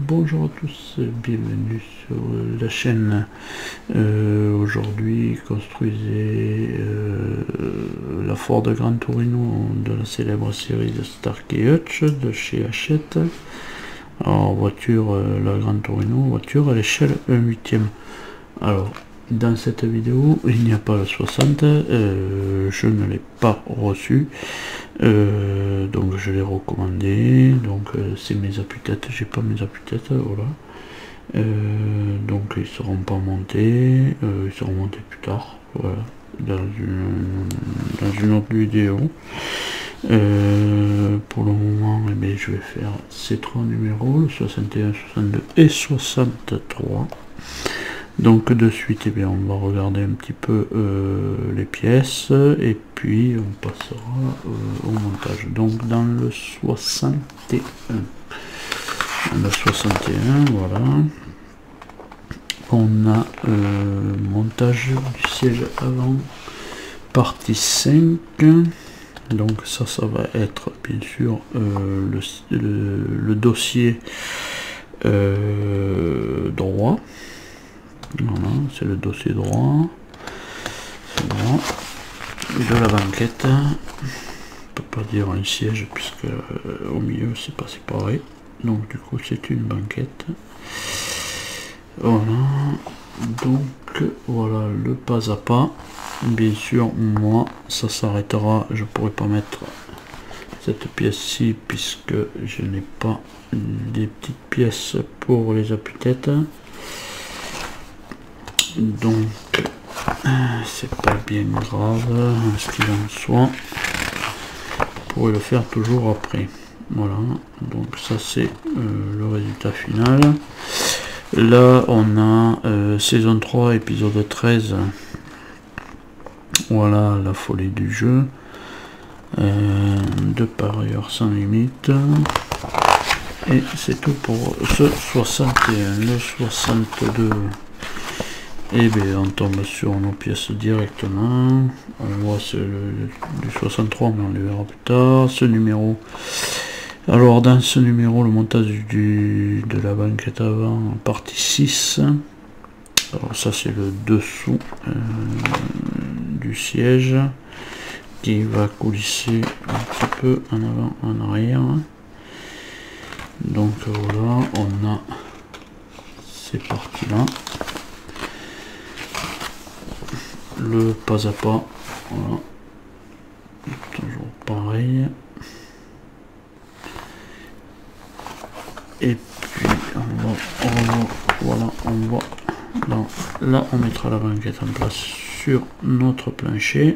Bonjour à tous, bienvenue sur la chaîne. Aujourd'hui, construisez la Ford Gran Torino de la célèbre série de Starkey Hutch de chez Hachette. Alors, voiture, la Gran Torino, voiture à l'échelle 1/8. Alors, dans cette vidéo, il n'y a pas le 60, je ne l'ai pas reçu, donc je l'ai recommandé. Donc c'est mes appuis-têtes, j'ai pas mes appuis-têtes, voilà. Donc ils seront pas montés, ils seront montés plus tard, voilà, dans une autre vidéo. Pour le moment, eh bien, je vais faire ces trois numéros, le 61, 62 et 63. Donc de suite, eh bien, on va regarder un petit peu les pièces et puis on passera au montage. Donc dans le 61, voilà, on a montage du siège avant, partie 5. Donc ça va être bien sûr le dossier droit. Voilà, c'est le dossier droit. Bon. Et de la banquette, on peut pas dire un siège puisque au milieu c'est pas séparé. Donc du coup c'est une banquette. Voilà. Donc voilà le pas à pas. Bien sûr moi ça s'arrêtera. Je pourrais pas mettre cette pièce-ci puisque je n'ai pas des petites pièces pour les appuis-têtes. Donc c'est pas bien grave ce qu'il en soit, vous pourrez le faire toujours après. Voilà, donc ça c'est le résultat final. Là on a saison 3 épisode 13. Voilà la folie du jeu, de parieurs sans limite. Et c'est tout pour ce 61. Le 62, et bien on tombe sur nos pièces directement. On voit du 63 mais on le verra plus tard. Ce numéro, alors dans ce numéro le montage de la banquette avant, partie 6. Alors ça c'est le dessous du siège qui va coulisser un petit peu en avant en arrière. Donc voilà, on a ces parties là. Le pas à pas, voilà, toujours pareil. Et puis on voit là on mettra la banquette en place sur notre plancher.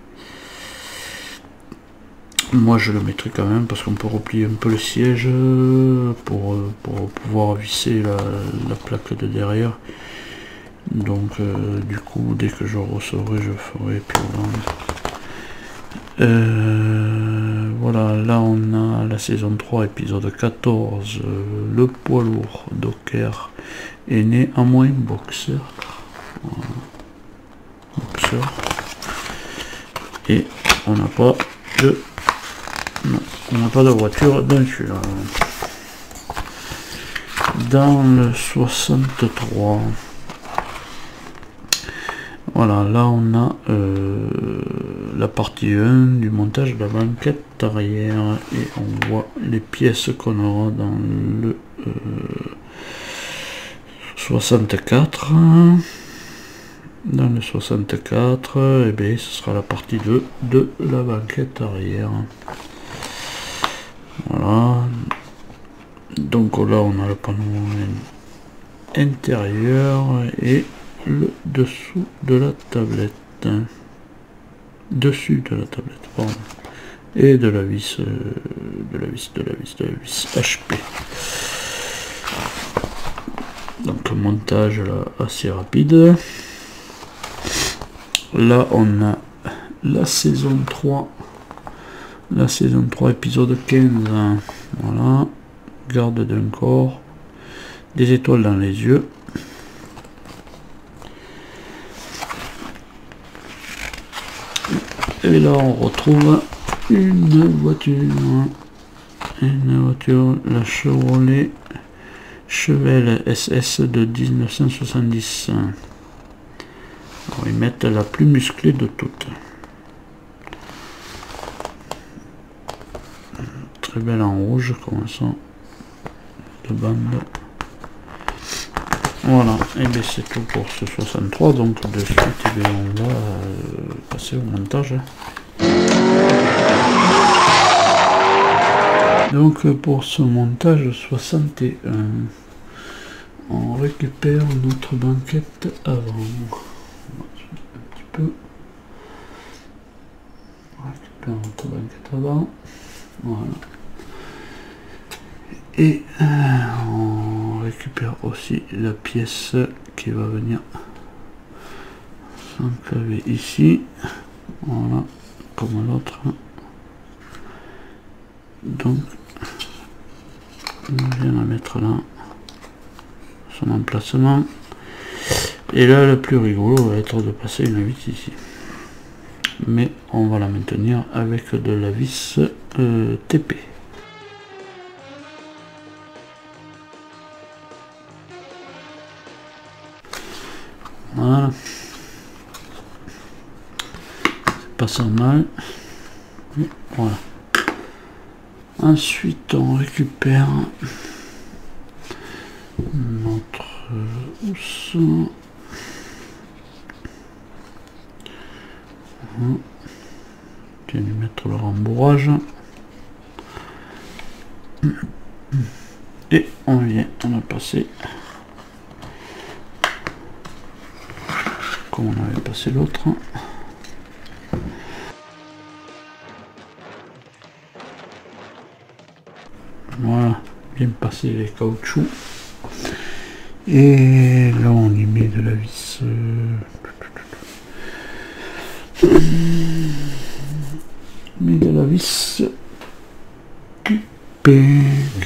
Moi je le mettrai quand même parce qu'on peut replier un peu le siège pour pouvoir visser la plaque de derrière. Donc du coup dès que je recevrai je ferai. Puis voilà, là on a la saison 3 épisode 14, le poids lourd Docker est né à moins boxer. Voilà. Boxer. Et on n'a pas de voiture dans celui-là. Dans le 63, voilà, là on a la partie 1 du montage de la banquette arrière et on voit les pièces qu'on aura dans le 64. Dans le 64, et bien ce sera la partie 2 de la banquette arrière. Voilà, donc là on a le panneau intérieur et le dessous de la tablette, dessus de la tablette, pardon, et de la vis, HP. Donc montage là assez rapide. Là on a la saison 3, épisode 15. Voilà, garde d'un corps, des étoiles dans les yeux. Et là on retrouve une voiture, la Chevrolet Chevelle SS de 1970. Alors, ils mettent la plus musclée de toutes. Très belle en rouge, comme ça. De bande. Voilà, et bien c'est tout pour ce 63. Donc de suite, eh bien, on va passer au montage. Donc pour ce montage 61, on récupère notre banquette avant. Un petit peu. On récupère notre banquette avant. Voilà. Et on récupère aussi la pièce qui va venir s'enclaver ici. Voilà, comme l'autre. Donc, on vient la mettre là, son emplacement. Et là, le plus rigolo va être de passer une vis ici. Mais on va la maintenir avec de la vis TP. Voilà. C'est pas ça mal. Voilà. Ensuite, on récupère notre housse. On vient lui mettre le rembourrage. Et on a passé comme on avait passé l'autre. Voilà, bien passer les caoutchoucs. Et là on y met de la vis. Mais de la vis cupée.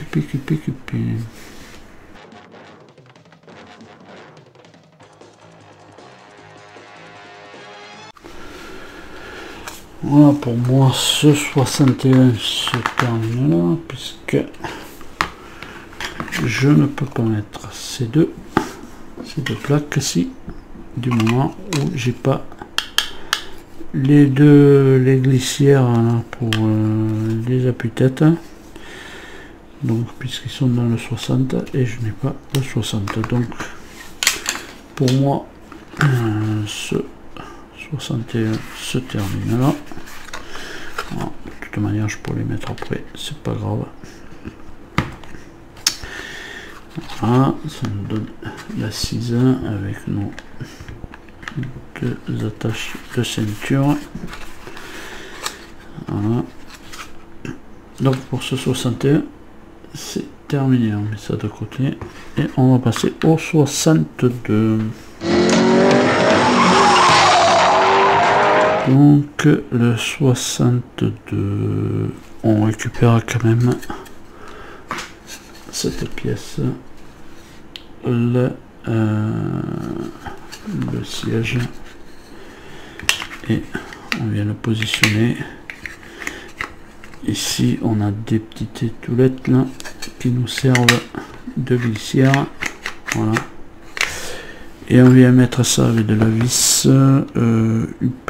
Voilà, pour moi ce 61 se termine là, puisque je ne peux pas mettre ces deux plaques-ci, du moment où j'ai pas les glissières là, pour les appuis-têtes. Donc puisqu'ils sont dans le 60 et je n'ai pas le 60, donc pour moi ce 61 se termine là. Voilà, de toute manière je pourrais les mettre après, c'est pas grave. Voilà, ça nous donne l'assise avec nos deux attaches de ceinture. Voilà. Donc pour ce 61 c'est terminé, on met ça de côté et on va passer au 62. Donc le 62, on récupère quand même cette pièce, le siège, et on vient le positionner. Ici on a des petites étoulettes là qui nous servent de glissière. Voilà. Et on vient mettre ça avec de la vis UP.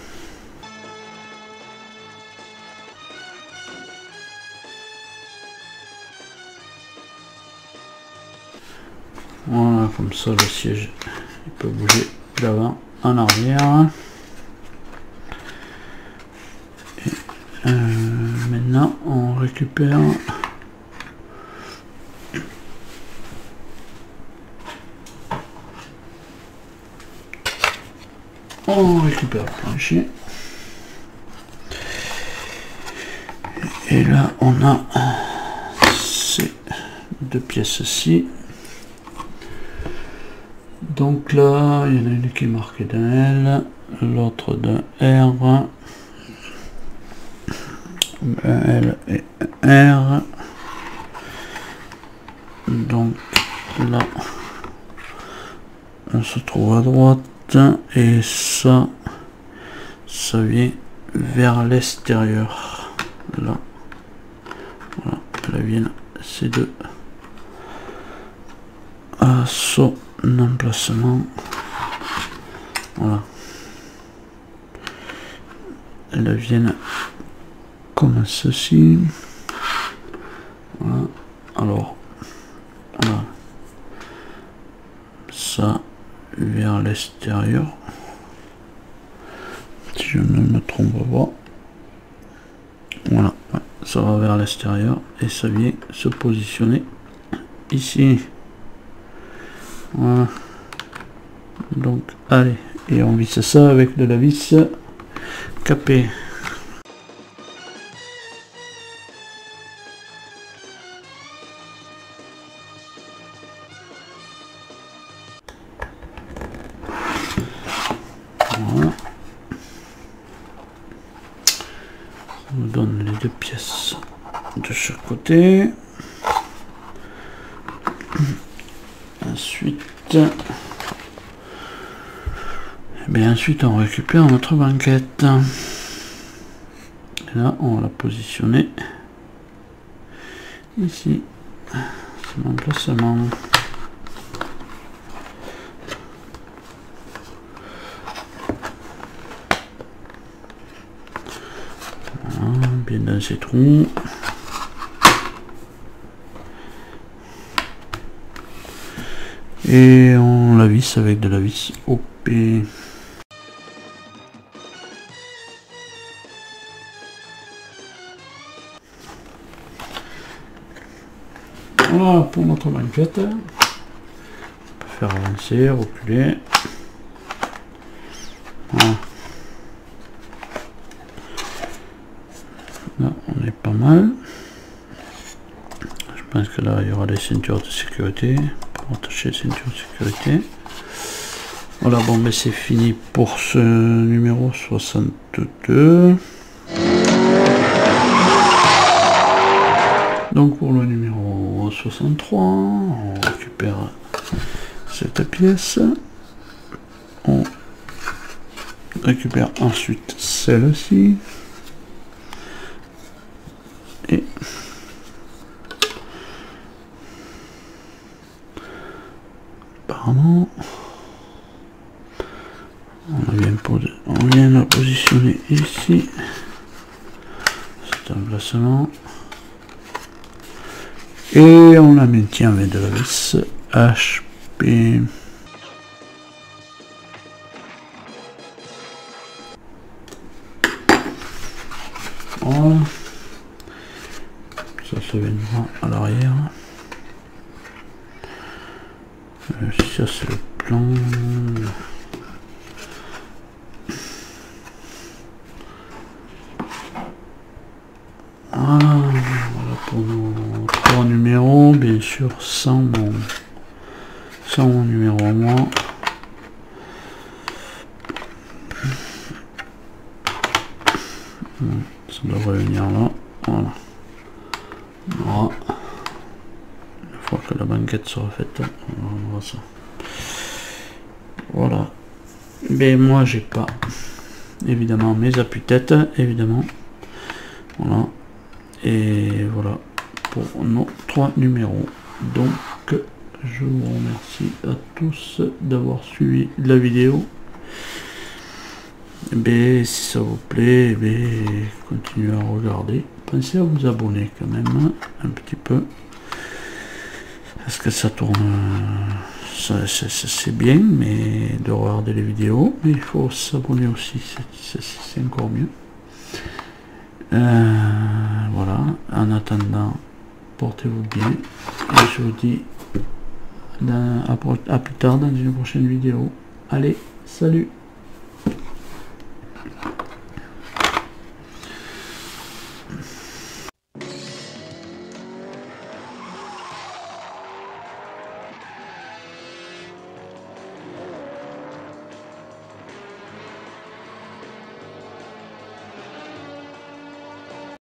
Voilà, comme ça le siège il peut bouger d'avant en arrière. Et, maintenant on récupère le plancher. Et là on a ces deux pièces-ci. Donc là, il y en a une qui est marquée d'un L, l'autre d'un R, un L et un R. Donc là, on se trouve à droite et ça vient vers l'extérieur. Là, voilà, là viennent ces deux à son emplacement. Voilà. Elles viennent comme ceci. Voilà. Alors, voilà. Ça vers l'extérieur. Si je ne me trompe pas. Voilà, ça va vers l'extérieur et ça vient se positionner ici. Voilà. Donc, allez, et on visse ça avec de la vis capée. Voilà. Ça nous donne les deux pièces de chaque côté. Ensuite, ensuite on récupère notre banquette. Et là, on va la positionner ici. C'est l'emplacement. Voilà, bien dans ces trous. Et on la visse avec de la vis OP. Voilà pour notre banquette. On peut faire avancer, reculer. Voilà. Là, on est pas mal. Je pense que là, il y aura des ceintures de sécurité. Pour attacher les ceintures de sécurité. Voilà, bon, mais c'est fini pour ce numéro 62. Donc pour le numéro 63, on récupère cette pièce. On récupère ensuite celle-ci. Et apparemment, on vient la positionner ici. Cet emplacement. Et on la maintient avec de la vis HP. Voilà. Ça se viendra à l'arrière. Ça c'est le plan. Voilà pour nos 3 numéros, bien sûr sans mon numéro à moi. Ça devrait venir là. Voilà. Voilà. Une fois que la banquette sera faite, on va ça. Voilà. Mais moi j'ai pas évidemment mes appuis-têtes, évidemment. Voilà. Et voilà pour nos 3 numéros. Donc je vous remercie à tous d'avoir suivi la vidéo. Et si ça vous plaît, continuez à regarder. Pensez à vous abonner quand même un petit peu. Parce que ça tourne, c'est bien, mais de regarder les vidéos. Mais il faut s'abonner aussi, c'est encore mieux. Voilà, en attendant, portez-vous bien. Et je vous dis à plus tard dans une prochaine vidéo. Allez, salut!